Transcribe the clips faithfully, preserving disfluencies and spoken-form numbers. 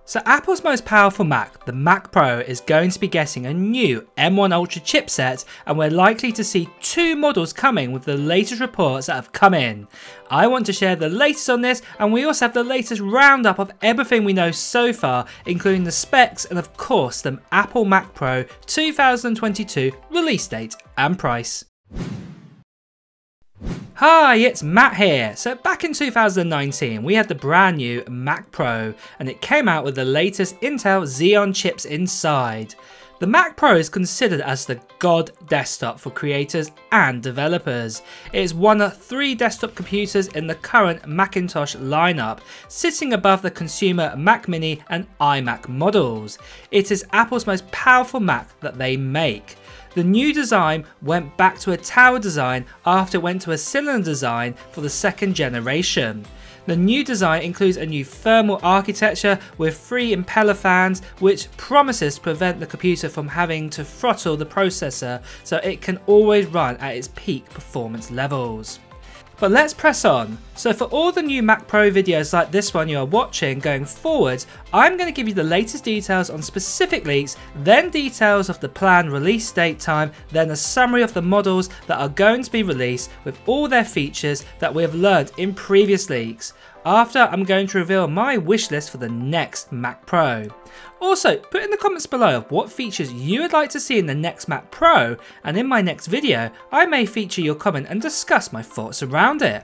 So Apple's most powerful Mac, the Mac Pro, is going to be getting a new M one Ultra chipset, and we're likely to see two models coming with the latest reports that have come in. I want to share the latest on this, and we also have the latest roundup of everything we know so far, including the specs and of course the Apple Mac Pro two thousand twenty-two release date and price. Hi, it's Matt here. So back in two thousand nineteen, we had the brand new Mac Pro, and it came out with the latest Intel Xeon chips inside. The Mac Pro is considered as the god desktop for creators and developers. It is one of three desktop computers in the current Macintosh lineup, sitting above the consumer Mac Mini and iMac models. It is Apple's most powerful Mac that they make. The new design went back to a tower design after it went to a cylinder design for the second generation. The new design includes a new thermal architecture with three impeller fans, which promises to prevent the computer from having to throttle the processor so it can always run at its peak performance levels. But let's press on. So for all the new Mac Pro videos like this one you are watching going forwards, I'm going to give you the latest details on specific leaks, then details of the planned release date time, then a summary of the models that are going to be released with all their features that we have learned in previous leaks. After, I'm going to reveal my wish list for the next Mac Pro. Also, put in the comments below of what features you would like to see in the next Mac Pro, and in my next video, I may feature your comment and discuss my thoughts around it.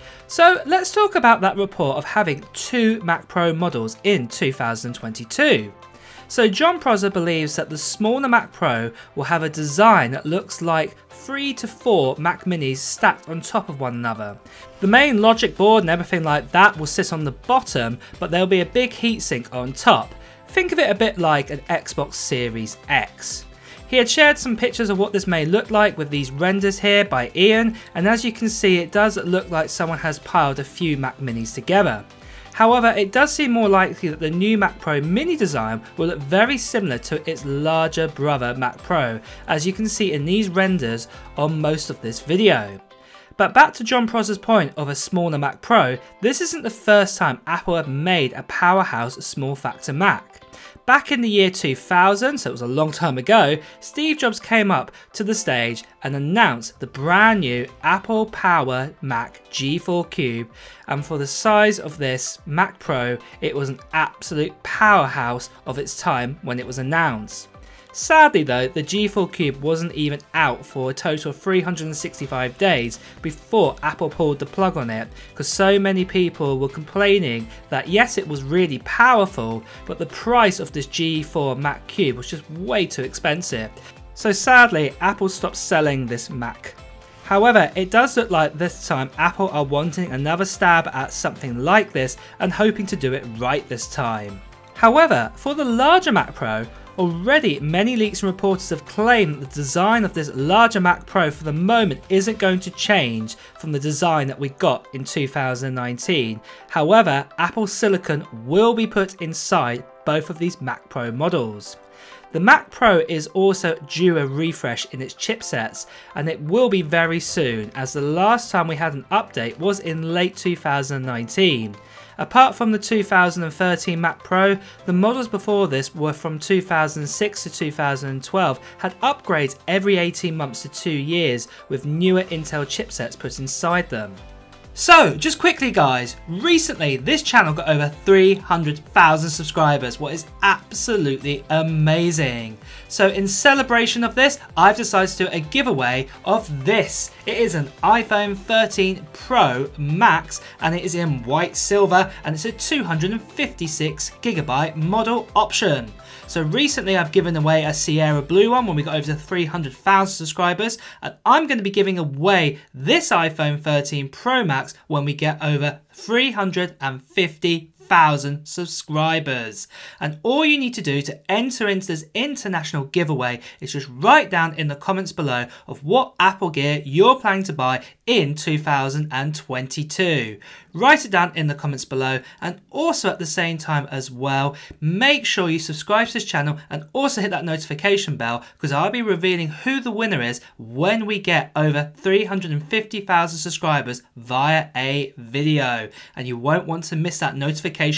So let's talk about that report of having two Mac Pro models in two thousand twenty-two. So John Prosser believes that the smaller Mac Pro will have a design that looks like three to four Mac Minis stacked on top of one another. The main logic board and everything like that will sit on the bottom, but there'll be a big heatsink on top. Think of it a bit like an Xbox Series X. He had shared some pictures of what this may look like with these renders here by Ian, and as you can see it does look like someone has piled a few Mac Minis together. However, it does seem more likely that the new Mac Pro Mini design will look very similar to its larger brother Mac Pro, as you can see in these renders on most of this video. But back to John Prosser's point of a smaller Mac Pro, this isn't the first time Apple have made a powerhouse small factor Mac. Back in the year two thousand, so it was a long time ago, Steve Jobs came up to the stage and announced the brand new Apple Power Mac G four Cube, and for the size of this Mac Pro, it was an absolute powerhouse of its time when it was announced. Sadly though, the G four Cube wasn't even out for a total of three hundred sixty-five days before Apple pulled the plug on it, because so many people were complaining that yes, it was really powerful, but the price of this G four Mac Cube was just way too expensive. So sadly, Apple stopped selling this Mac. However, it does look like this time Apple are wanting another stab at something like this and hoping to do it right this time. However, for the larger Mac Pro, already many leaks and reporters have claimed that the design of this larger Mac Pro for the moment isn't going to change from the design that we got in two thousand nineteen. However, Apple Silicon will be put inside both of these Mac Pro models. The Mac Pro is also due a refresh in its chipsets, and it will be very soon, as the last time we had an update was in late two thousand nineteen. Apart from the two thousand thirteen Mac Pro, the models before this were from two thousand six to two thousand twelve, had upgrades every eighteen months to two years with newer Intel chipsets put inside them. So, just quickly guys, recently this channel got over three hundred thousand subscribers, what is absolutely amazing. So in celebration of this, I've decided to do a giveaway of this. It is an iPhone thirteen Pro Max, and it is in white silver, and it's a two hundred fifty-six gigabyte model option. So recently I've given away a Sierra Blue one when we got over to three hundred thousand subscribers, and I'm going to be giving away this iPhone thirteen Pro Max when we get over three hundred fifty thousand subscribers. And all you need to do to enter into this international giveaway is just write down in the comments below of what Apple gear you're planning to buy in two thousand twenty-two. Write it down in the comments below, and also at the same time as well, make sure you subscribe to this channel and also hit that notification bell, because I'll be revealing who the winner is when we get over three hundred fifty thousand subscribers via a video, and you won't want to miss that notification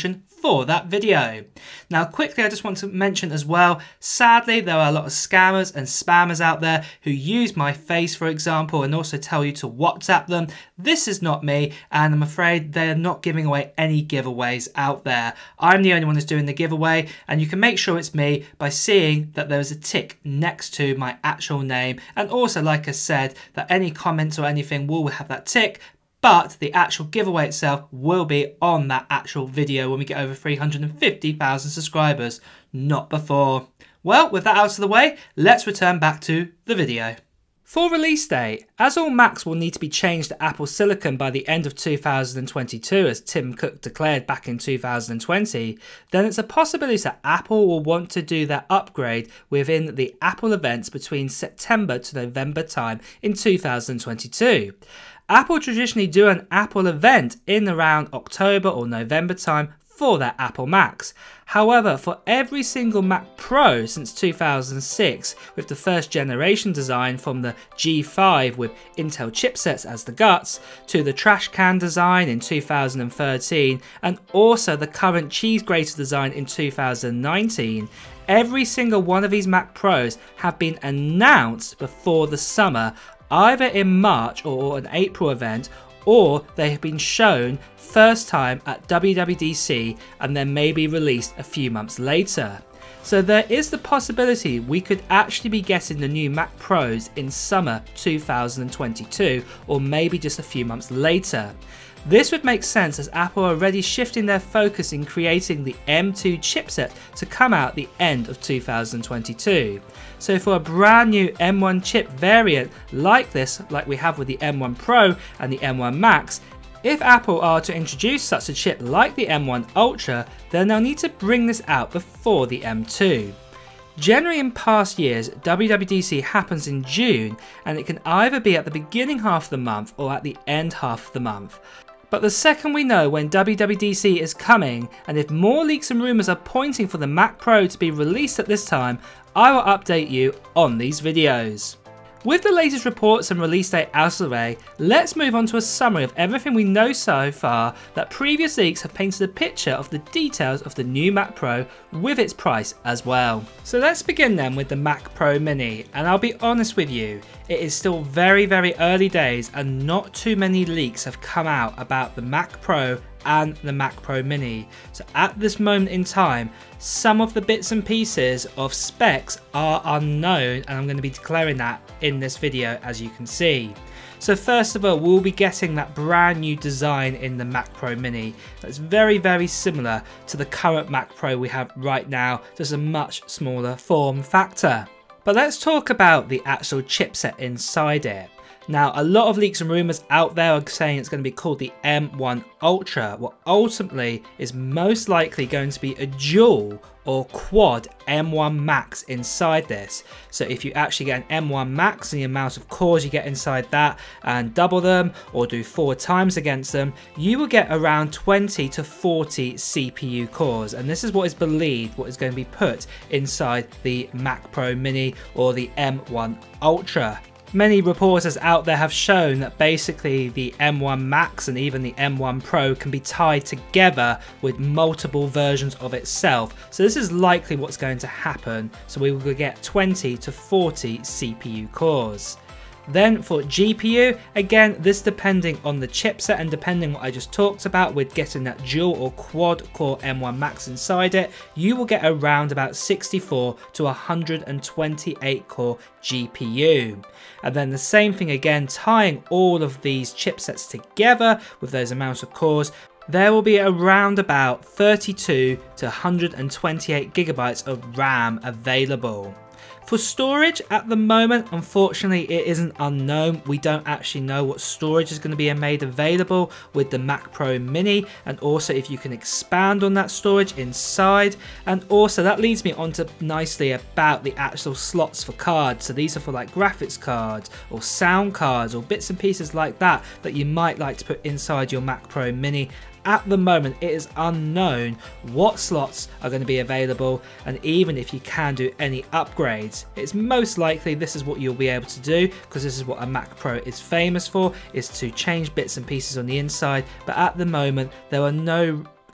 for that video. Now quickly, I just want to mention as well, sadly there are a lot of scammers and spammers out there who use my face for example and also tell you to WhatsApp them. This is not me, and I'm afraid they're not giving away any giveaways out there. I'm the only one who's doing the giveaway, and you can make sure it's me by seeing that there is a tick next to my actual name, and also like I said that any comments or anything will have that tick, but the actual giveaway itself will be on that actual video when we get over three hundred fifty thousand subscribers, not before. Well, with that out of the way, let's return back to the video. For release date, as all Macs will need to be changed to Apple Silicon by the end of two thousand twenty-two, as Tim Cook declared back in two thousand twenty, then it's a possibility that Apple will want to do that upgrade within the Apple events between September to November time in two thousand twenty-two. Apple traditionally do an Apple event in around October or November time for their Apple Macs. However, for every single Mac Pro since two thousand six, with the first generation design from the G five with Intel chipsets as the guts, to the trash can design in two thousand thirteen, and also the current cheese grater design in two thousand nineteen, every single one of these Mac Pros have been announced before the summer, either in March or an April event, or they have been shown first time at W W D C and then maybe released a few months later. So there is the possibility we could actually be getting the new Mac Pros in summer two thousand twenty-two, or maybe just a few months later. This would make sense as Apple are already shifting their focus in creating the M two chipset to come out the end of two thousand twenty-two. So for a brand new M one chip variant like this, like we have with the M one Pro and the M one Max, if Apple are to introduce such a chip like the M one Ultra, then they'll need to bring this out before the M two. Generally in past years, W W D C happens in June, and it can either be at the beginning half of the month or at the end half of the month. But the second we know when W W D C is coming, and if more leaks and rumours are pointing for the Mac Pro to be released at this time, I will update you on these videos. With the latest reports and release date out of the way, let's move on to a summary of everything we know so far that previous leaks have painted a picture of the details of the new Mac Pro with its price as well. So let's begin then with the Mac Pro Mini, and I'll be honest with you, it is still very very early days and not too many leaks have come out about the Mac Pro and the Mac Pro Mini. So at this moment in time, some of the bits and pieces of specs are unknown, and I'm going to be declaring that in this video, as you can see. So first of all, we'll be getting that brand new design in the Mac Pro Mini that's very very similar to the current Mac Pro we have right now, just a much smaller form factor. But let's talk about the actual chipset inside it. Now, a lot of leaks and rumours out there are saying it's going to be called the M one Ultra, what ultimately is most likely going to be a dual or quad M one Max inside this. So if you actually get an M one Max and the amount of cores you get inside that and double them or do four times against them, you will get around twenty to forty C P U cores, and this is what is believed what is going to be put inside the Mac Pro Mini or the M one Ultra. Many reporters out there have shown that basically the M one Max and even the M one Pro can be tied together with multiple versions of itself. So this is likely what's going to happen. So we will get twenty to forty C P U cores. Then for G P U, again this depending on the chipset and depending what I just talked about with getting that dual or quad core M one Max inside it, you will get around about sixty-four to one hundred twenty-eight core G P U. And then the same thing again, tying all of these chipsets together with those amounts of cores, there will be around about thirty-two to one hundred twenty-eight gigabytes of RAM available. For storage, at the moment, unfortunately, it isn't unknown. We don't actually know what storage is going to be made available with the Mac Pro Mini, and also if you can expand on that storage inside. And also that leads me on to nicely about the actual slots for cards. So these are for like graphics cards or sound cards or bits and pieces like that that you might like to put inside your Mac Pro Mini. At the moment, it is unknown what slots are going to be available, and even if you can do any upgrades, it's most likely this is what you'll be able to do, because this is what a Mac Pro is famous for, is to change bits and pieces on the inside. But at the moment, there are no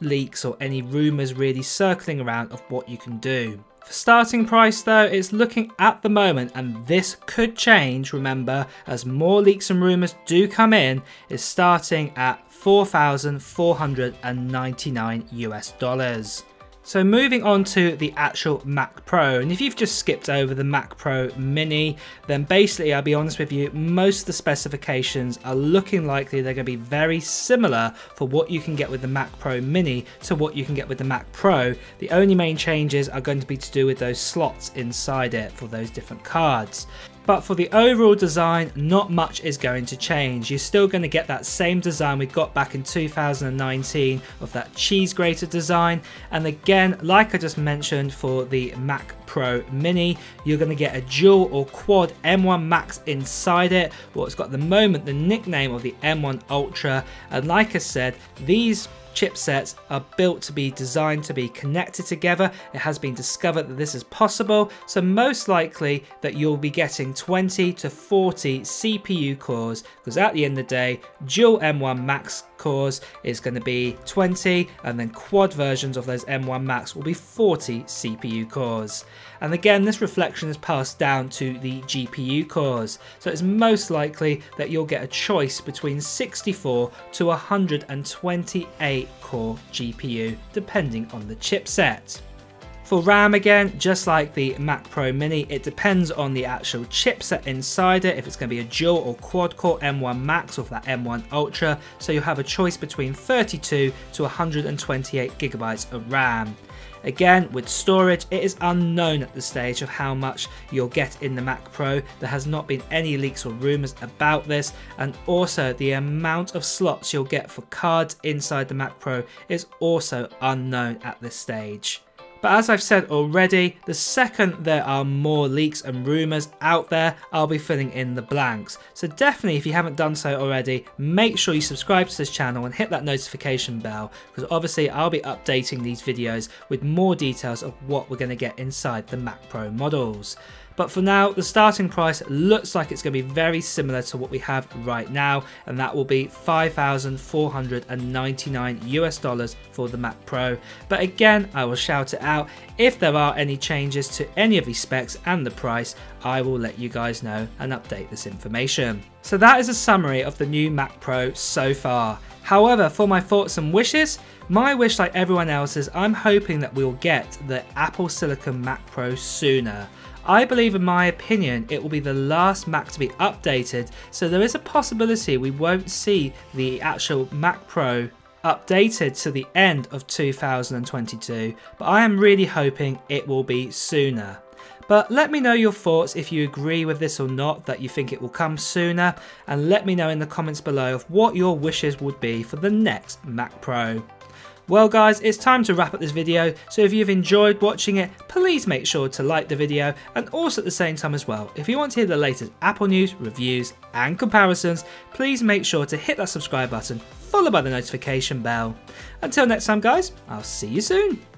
leaks or any rumours really circling around of what you can do. For starting price though, it's looking at the moment, and this could change, remember, as more leaks and rumours do come in, is starting at four thousand four hundred ninety-nine US dollars. So moving on to the actual Mac Pro, and if you've just skipped over the Mac Pro Mini, then basically I'll be honest with you, most of the specifications are looking likely they're going to be very similar for what you can get with the Mac Pro Mini to what you can get with the Mac Pro. The only main changes are going to be to do with those slots inside it for those different cards. But for the overall design, not much is going to change. You're still going to get that same design we got back in two thousand nineteen of that cheese grater design. And again, like I just mentioned, for the Mac Pro Mini, you're going to get a dual or quad M one Max inside it. Well, it's got at the moment the nickname of the M one Ultra. And like I said, these chipsets are built to be designed to be connected together. It has been discovered that this is possible, so most likely that you'll be getting twenty to forty C P U cores, because at the end of the day, dual M one Max cores is going to be twenty, and then quad versions of those M one Max will be forty C P U cores. And again, this reflection is passed down to the G P U cores, so it's most likely that you'll get a choice between sixty-four to one hundred twenty-eight core G P U depending on the chipset. For RAM, again, just like the Mac Pro Mini, it depends on the actual chipset inside it, if it's going to be a dual or quad core M one Max or that M one Ultra, so you'll have a choice between thirty-two to one hundred twenty-eight gigabytes of RAM. Again, with storage, it is unknown at this stage of how much you'll get in the Mac Pro. There has not been any leaks or rumours about this, and also the amount of slots you'll get for cards inside the Mac Pro is also unknown at this stage. But as I've said already, the second there are more leaks and rumours out there, I'll be filling in the blanks. So definitely, if you haven't done so already, make sure you subscribe to this channel and hit that notification bell, because obviously I'll be updating these videos with more details of what we're going to get inside the Mac Pro models. But for now, the starting price looks like it's going to be very similar to what we have right now, and that will be five thousand four hundred ninety-nine US dollars for the Mac Pro. But again, I will shout it out. If there are any changes to any of these specs and the price, I will let you guys know and update this information. So that is a summary of the new Mac Pro so far. However, for my thoughts and wishes, my wish, like everyone else's, I'm hoping that we'll get the Apple Silicon Mac Pro sooner. I believe, in my opinion, it will be the last Mac to be updated, so there is a possibility we won't see the actual Mac Pro updated to the end of two thousand twenty-two, but I am really hoping it will be sooner. But let me know your thoughts if you agree with this or not, that you think it will come sooner, and let me know in the comments below of what your wishes would be for the next Mac Pro. Well guys, it's time to wrap up this video, so if you've enjoyed watching it, please make sure to like the video, and also at the same time as well, if you want to hear the latest Apple news, reviews and comparisons, please make sure to hit that subscribe button, followed by the notification bell. Until next time guys, I'll see you soon.